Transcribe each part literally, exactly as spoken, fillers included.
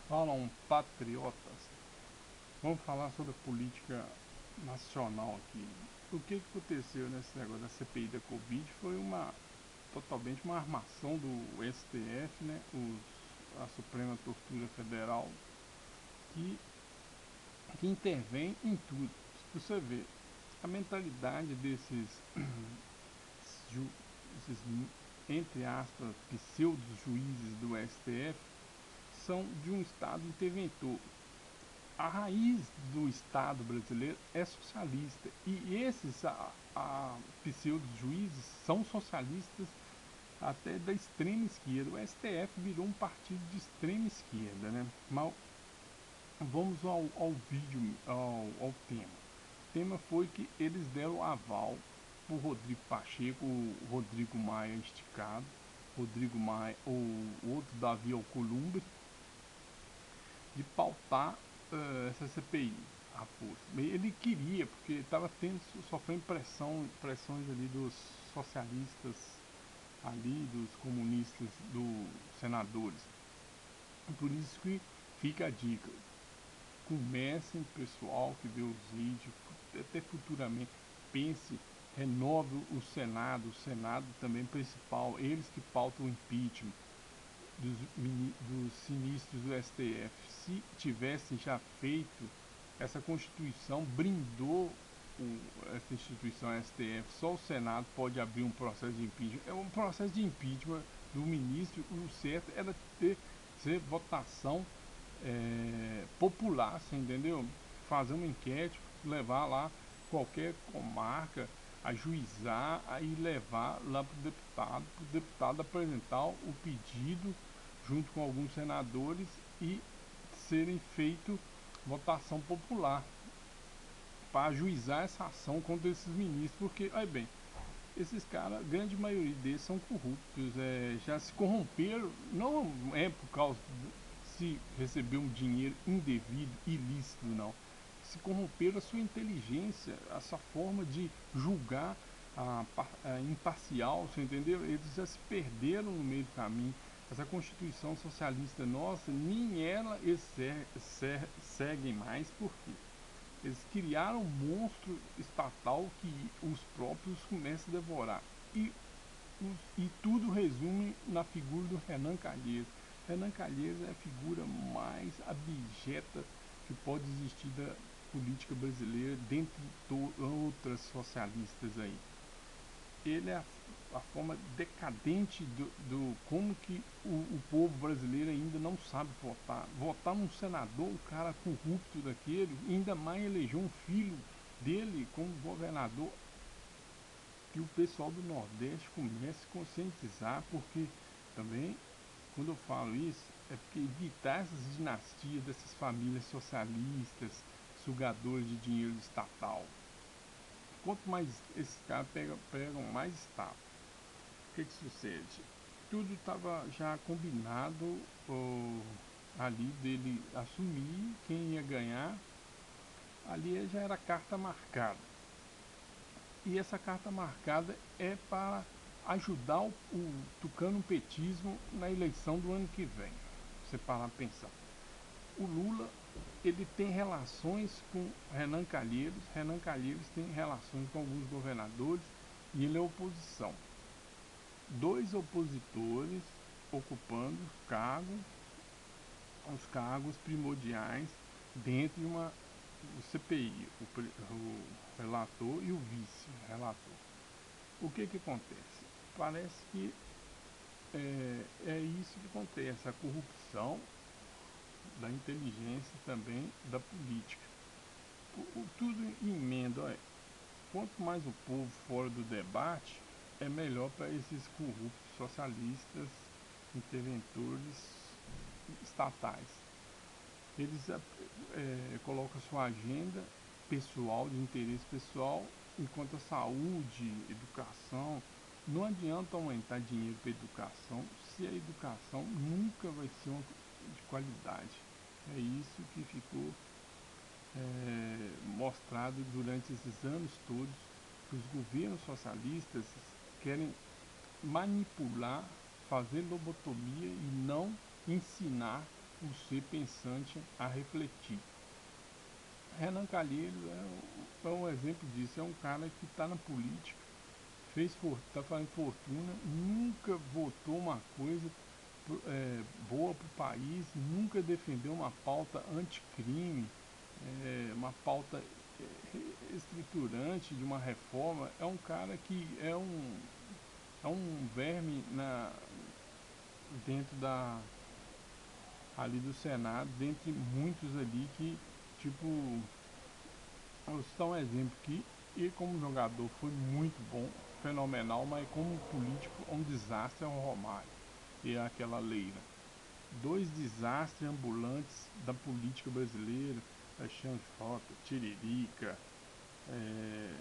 Falam patriotas. Vamos falar sobre a política nacional aqui. O que, que aconteceu nesse negócio da C P I da Covid foi uma totalmente uma armação do S T F, né? Os, a Suprema Tortura Federal, que, que intervém em tudo. Se você vê a mentalidade desses, ju, esses entre aspas, pseudos juízes do S T F são de um Estado interventor. A raiz do Estado brasileiro é socialista. E esses a, a, pseudos juízes são socialistas até da extrema esquerda. O S T F virou um partido de extrema esquerda, né? Mas vamos ao, ao vídeo, ao, ao tema. O tema foi que eles deram aval para o Rodrigo Pacheco, o Rodrigo Maia esticado, Rodrigo Maia, o outro Davi Alcolumbre, de pautar uh, essa C P I à força. Ele queria, porque estava tendo, sofrendo pressão, pressões ali dos socialistas, ali dos comunistas, dos senadores. Por isso que fica a dica. Comecem, pessoal que vê os vídeos, até futuramente, pense, renove o Senado, o Senado também principal, eles que pautam o impeachment dos, dos sinistros do S T F. Se tivessem já feito, essa Constituição brindou o, essa instituição S T F, só o Senado pode abrir um processo de impeachment. É um processo de impeachment do ministro, o certo era ter ser votação é, popular, você entendeu? Fazer uma enquete, levar lá qualquer comarca, ajuizar e levar lá para o deputado, para o deputado apresentar o pedido junto com alguns senadores e serem feito votação popular para ajuizar essa ação contra esses ministros, porque, olha bem, esses caras, a grande maioria deles são corruptos, é, já se corromperam, não é por causa de se receber um dinheiro indevido, ilícito, não. Se corromperam a sua inteligência, a sua forma de julgar a, a imparcial, você entendeu? Eles já se perderam no meio do caminho. Essa Constituição socialista nossa, nem ela eles seguem mais, por quê? Eles criaram um monstro estatal que os próprios começam a devorar. E, os, e tudo resume na figura do Renan Calheiros. Renan Calheiros é a figura mais abjeta que pode existir da política brasileira, dentre outras socialistas aí. Ele é a, a forma decadente do, do como que o, o povo brasileiro ainda não sabe votar. Votar num senador, um cara corrupto daquele, ainda mais eleger um filho dele como governador, que o pessoal do Nordeste comece a conscientizar, porque também, quando eu falo isso, é porque evitar essas dinastias dessas famílias socialistas, sugadores de dinheiro estatal. Quanto mais esses caras pegam, pegam mais Estado. O que, que sucede? Tudo estava já combinado oh, ali dele assumir quem ia ganhar. Ali já era carta marcada. E essa carta marcada é para ajudar o, o tucano petismo na eleição do ano que vem. Você parar para pensar. O Lula ele tem relações com Renan Calheiros. Renan Calheiros tem relações com alguns governadores e ele é oposição. Dois opositores ocupando cargo, os cargos primordiais dentro de uma C P I, o, o relator e o vice-relator. O que que acontece? Parece que é, é isso que acontece, a corrupção da inteligência também da política. O, o, tudo emenda, olha, quanto mais o povo fora do debate, é melhor para esses corruptos socialistas, interventores estatais. Eles é, colocam sua agenda pessoal, de interesse pessoal, enquanto a saúde, educação, não adianta aumentar dinheiro para educação se a educação nunca vai ser uma de qualidade. É isso que ficou é, mostrado durante esses anos todos, que os governos socialistas querem manipular, fazer lobotomia e não ensinar o ser pensante a refletir. Renan Calheiros é um, é um exemplo disso, é um cara que está na política, fez está fazendo fortuna, nunca votou uma coisa é, boa para o país, nunca defendeu uma pauta anticrime, é, uma pauta é, estruturante de uma reforma. É um cara que é um, é um verme na, dentro da ali do Senado, dentre muitos ali que, tipo, eu vou citar um exemplo que ele como jogador foi muito bom, fenomenal, mas como político é um desastre, é um Romário e é aquela Leila. Dois desastres ambulantes da política brasileira, Alexandre Frota, Tiririca, é,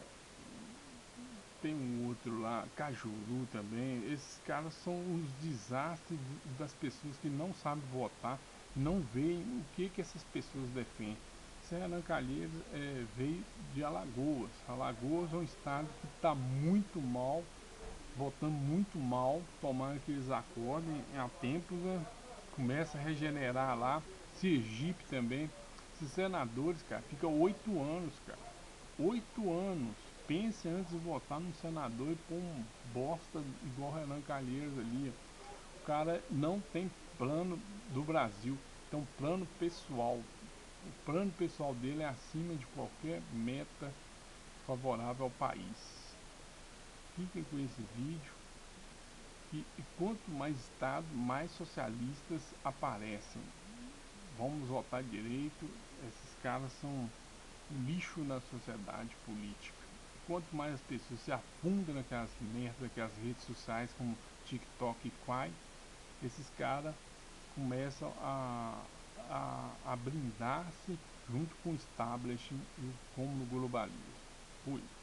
tem um outro lá, Cajuru também. Esses caras são os desastres das pessoas que não sabem votar, não veem o que, que essas pessoas defendem. Renan Calheiros é, veio de Alagoas. Alagoas é um estado que está muito mal, votando muito mal, tomando que eles acordem a tempos, né? Começa a regenerar lá. Sergipe também. Esses senadores, cara, fica oito anos, cara. Oito anos. Pense antes de votar num senador e pôr um bosta igual Renan Calheiros ali. O cara não tem plano do Brasil, tem um plano pessoal. O plano pessoal dele é acima de qualquer meta favorável ao país. Fiquem com esse vídeo. E, e quanto mais Estado, mais socialistas aparecem. Vamos votar direito. Esses caras são um lixo na sociedade política. Quanto mais as pessoas se afundam naquelas merdas, naquelas redes sociais como TikTok e Quai, esses caras começam a, a, a brindar-se junto com o establishment como no globalismo. Fui.